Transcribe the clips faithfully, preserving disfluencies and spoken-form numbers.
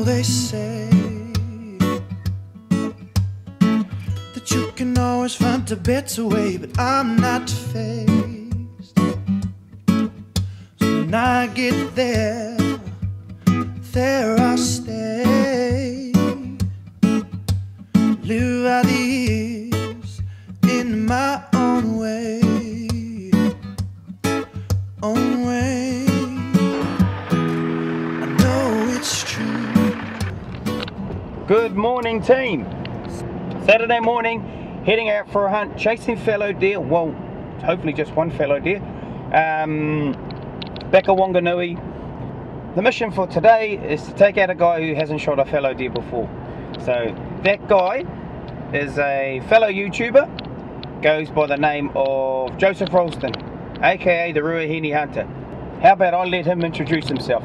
they say that you can always find a better way, but I'm not faced. So when I get there, there I'll stay. Live out the years in my own way, own way. I know it's true. Good morning, team. Saturday morning, heading out for a hunt, chasing fallow deer. Well, hopefully just one fallow deer. Um, back at Wanganui. The mission for today is to take out a guy who hasn't shot a fallow deer before. So that guy is a fellow YouTuber, goes by the name of Joe Rolston, aka the Ruahine Hunter. How about I let him introduce himself?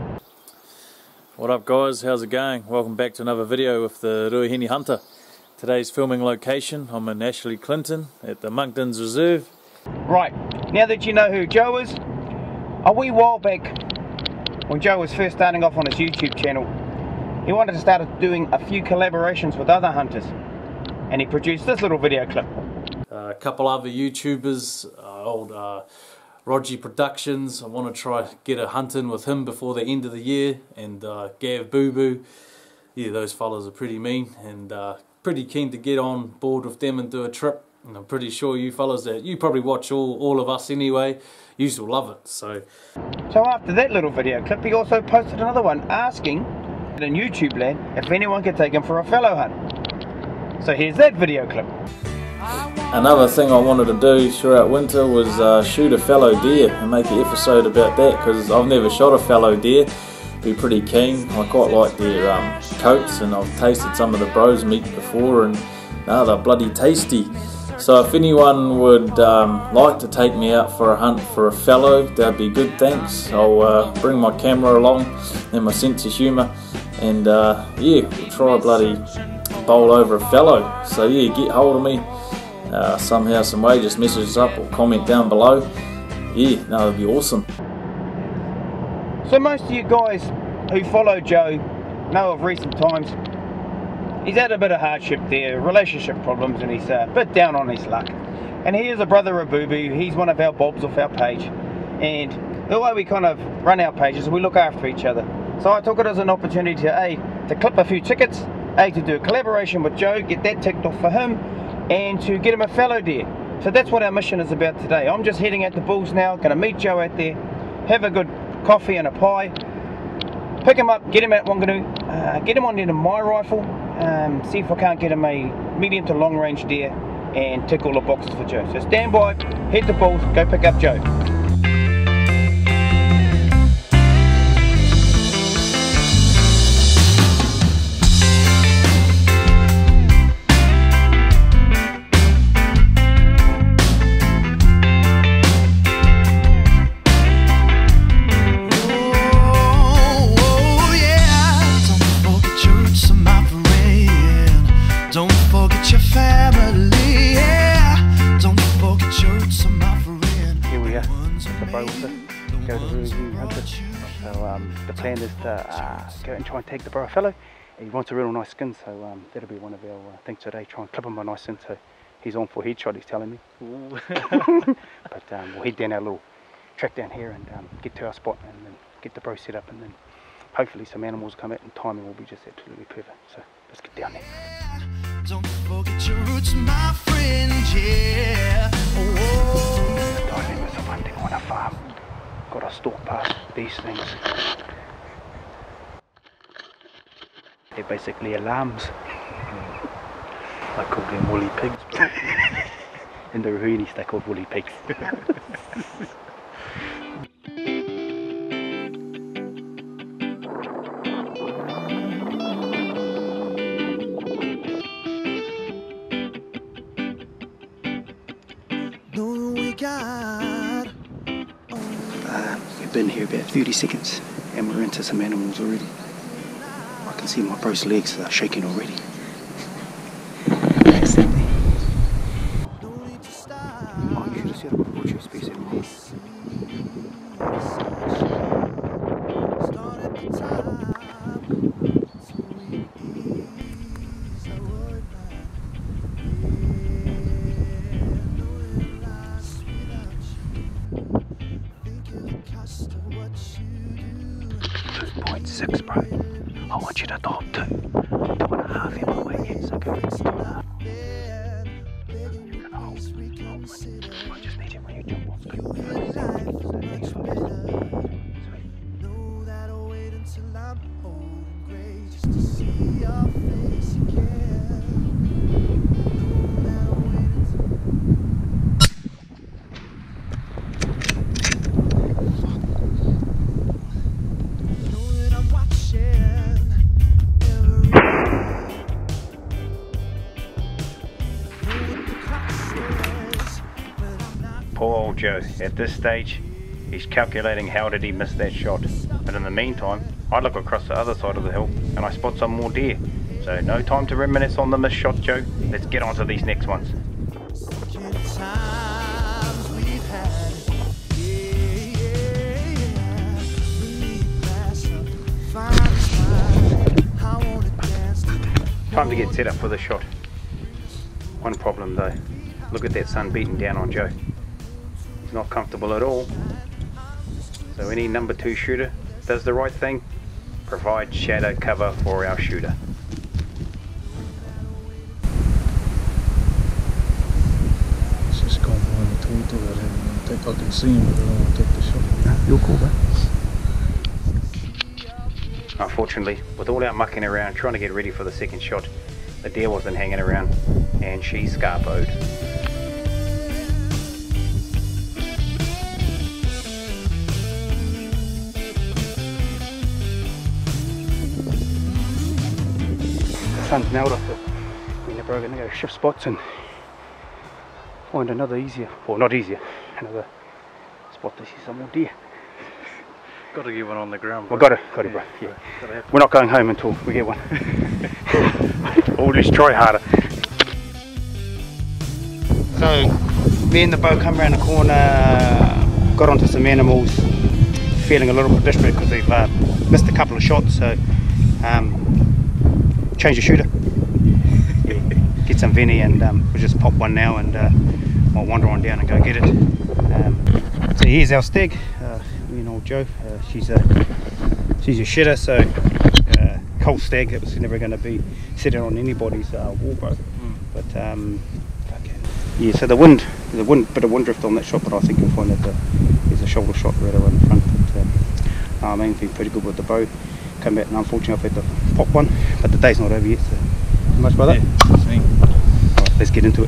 What up guys, how's it going? Welcome back to another video with the Ruahine Hunter. Today's filming location, I'm in Ashley Clinton at the Monktons Reserve. Right, now that you know who Joe is, a wee while back when Joe was first starting off on his YouTube channel, he wanted to start doing a few collaborations with other hunters, and he produced this little video clip. Uh, a couple other YouTubers, uh, old uh, Roger Productions, I want to try get a hunt in with him before the end of the year, and uh, Gav Boo Boo. Yeah, those fellas are pretty mean, and uh, pretty keen to get on board with them and do a trip. And I'm pretty sure you fellas that you probably watch all, all of us anyway, you will love it. So so after that little video clip, he also posted another one asking in YouTube land if anyone could take him for a fallow hunt. So here's that video clip. Another thing I wanted to do throughout winter was uh, shoot a fallow deer and make an episode about that, because I've never shot a fallow deer. Be pretty keen. I quite like their um, coats, and I've tasted some of the bros meat before, and no, they're bloody tasty. So if anyone would um, like to take me out for a hunt for a fallow, that'd be good, thanks. I'll uh, bring my camera along and my sense of humour, and uh, yeah, we'll try bloody bowl over a fallow. So yeah, get hold of me uh, somehow, some way, just message us up or comment down below. Yeah, no, that'd be awesome. So most of you guys who follow Joe know of recent times he's had a bit of hardship there, relationship problems, and he's a bit down on his luck. And he is a brother of Boo Boo. He's one of our bobs off our page, and the way we kind of run our pages, we look after each other. So I took it as an opportunity to A, to clip a few tickets, A, to do a collaboration with Joe, get that ticked off for him, and to get him a fallow deer. So that's what our mission is about today. I'm just heading out to Bulls now, going to meet Joe out there, have a good coffee and a pie, pick him up, get him at Wanganui, uh, get him on into my rifle, um, see if I can't get him a medium to long range deer, and tick all the boxes for Joe. So stand by, head to Bulls, go pick up Joe. Go to Ruahine Hunter. So um, the plan is to uh, go and try and take the bro fallow. He wants a real nice skin, so um, that'll be one of our uh, things today. Try and clip him a nice skin, so he's on for headshot, he's telling me. But um, we'll head down our little track down here and um, get to our spot and then get the bro set up, and then hopefully some animals come out and timing will be just absolutely perfect. So let's get down there. Don't forget your roots, my friend, yeah. Oh. I find myself hunting on a farm. Got to stalk past these things. They're basically alarms. I call them woolly pigs. In the Ruahine they called woolly pigs. Uh, we've been here about thirty seconds and we're into some animals already. I can see my bro's legs are shaking already. Exactly. Oh, you should have set up a butcher space animal. two point six, bro. I want you to top two. Two and a half in my way, yes, okay. Two and a half. You can hold. I just need it when you jump off. Know that I'll wait until I'm old and gray just to see your face again. Know that I'll wait until know that I'm watching every day. Know what the clock says, but I'm not. Poor old Joe. At this stage, he's calculating how did he miss that shot. But in the meantime, I look across the other side of the hill and I spot some more deer. So no time to reminisce on the missed shot, Joe. Let's get on to these next ones. Time to get set up for the shot. One problem though, look at that sun beating down on Joe. He's not comfortable at all. So any number two shooter does the right thing, provide shadow cover for our shooter. It's just gone behind the tall door. I don't think I can see him, but I don't want to take the shot. You're cool, man. Unfortunately, with all our mucking around trying to get ready for the second shot, the deer wasn't hanging around and she scarpoed. The sun's nailed off it. We're never going to go shift spots and find another easier, or not easier, another spot to see some more deer. Got to get one on the ground. Well, got it, got it, bro. Yeah. We're not going home until we get one. Or let's try harder. So, me and the bow come around the corner, got onto some animals, feeling a little bit desperate because they've uh, missed a couple of shots. So, um, change the shooter, get some Venny, and um, we'll just pop one now, and uh, I'll wander on down and go get it. Um, so here's our stag. Uh, me and old Joe. Uh, she's a she's a shitter, so uh, cold stag. It was never going to be sitting on anybody's uh, wall, bro. Mm. But um, okay. Yeah. So the wind, the wind, bit of wind drift on that shot, but I think you'll find that the, there's a shoulder shot right around the front. But, um, I'm been pretty good with the bow. Come back, and unfortunately I've had to pop one, but the day's not over yet. So, how much, brother? Yeah, that's me. All right, let's get into it.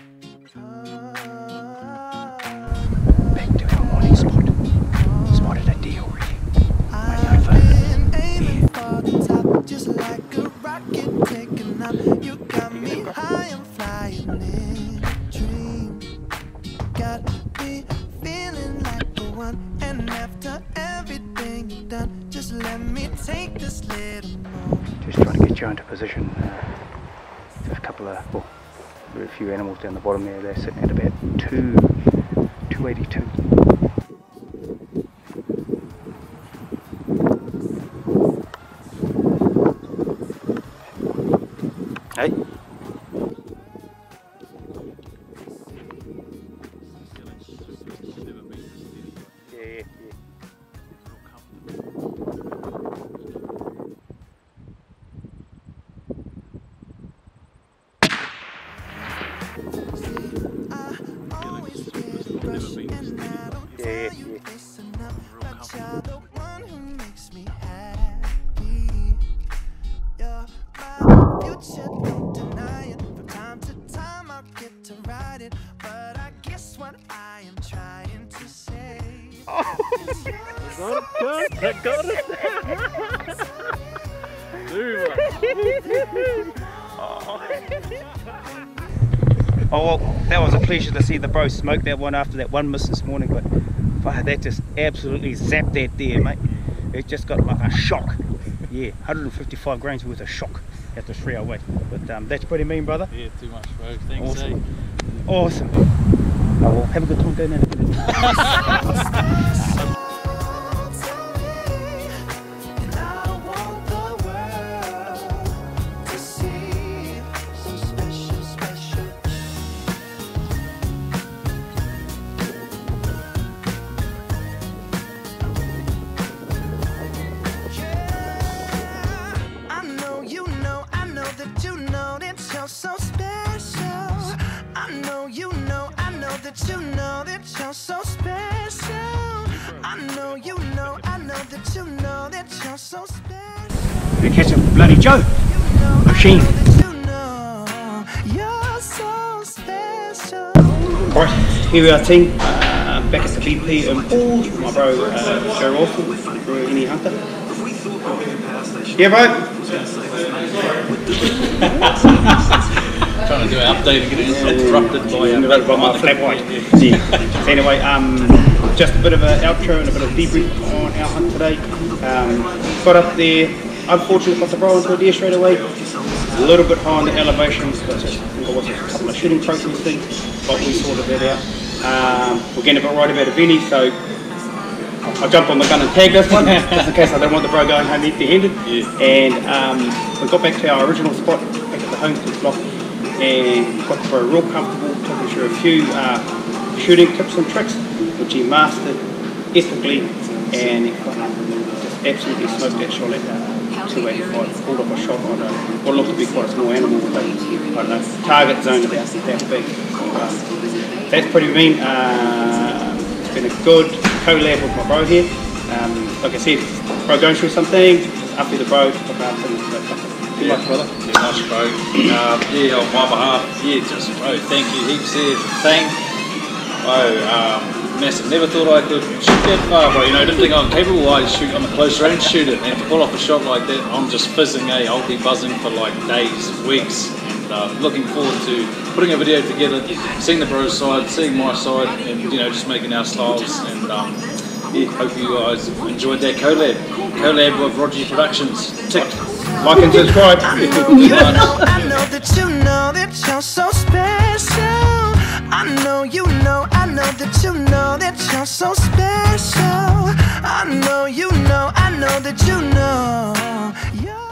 Back to our morning spot. Spotted a deer already. Way over. Yeah. Just like a rocket taking up. You got me high, I'm flying in a dream. Got me feeling like the one, and after everything you've done, just let me take this little moment. Just trying to get you into position. Uh, there's a couple of, well, there are a few animals down the bottom there. They're sitting at about two, two eighty-two. Hey. Yeah, yeah, yeah. Yeah, yeah, I got it! Oh well, that was a pleasure to see the bro smoke that one after that one miss this morning, but wow, that just absolutely zapped that deer, mate. It just got like a shock. Yeah, one hundred fifty-five grains worth of shock at the three oh weight. But um, that's pretty mean, brother. Yeah, too much, bro. Thanks, awesome. eh? Awesome. Oh well, have a good time doing that. that you know that you're so special. I know you know, I know that you know that you're so special. You catch a bloody Joe. Machine. You're so special. Alright, here we are team. Uh, back at the B P in Falls with my bro uh, Joe Rolston, Ruahine Hunter. Yeah bro? Trying to do an update and get it interrupted by, uh, by my flap white. Yeah. So anyway, um, just a bit of an outro and a bit of debrief on our hunt today. Um, got up there, unfortunately got the bro into a deer straight away. A little bit high on the elevations, but I think it was a couple of shooting trophies thing, but we sorted that out. Um, we're getting a bit right about a Vinny, so I jumped on the gun and tagged this one, just in case I don't want the bro going home empty-handed. Yeah. And um, we got back to our original spot, back at the homestead block, and got the bro real comfortable, took him through a few uh, shooting tips and tricks, which he mastered epically, and he got, um, just absolutely smoked that shot at uh, two eighty-five, pulled off a shot on a, what looked to be quite a small animal, but I don't know, target zone about that big. Um, that's pretty mean. Uh, it's been a good collab with my bro here. Um, like I said, bro going through something, after the bro, took after him. Good luck, brother. Yeah, nice, bro. Um, yeah, on my behalf, yeah, just, bro, thank you heaps there. Thank, bro, um, massive. Never thought I could shoot that far, bro. You know, didn't think I'm capable. I shoot, I'm a close range shooter, and to pull off a shot like that, I'm just fizzing, eh? I'll be buzzing for like days, weeks, and uh, looking forward to putting a video together, seeing the bro's side, seeing my side, and you know, just making our styles. And um, yeah, hope you guys enjoyed that collab. Collab with Roger Productions. Tick. Like and subscribe. You know, I know that you know that you're so special. I know you know, I know that you know that you're so special. I know you know, I know that you know. You're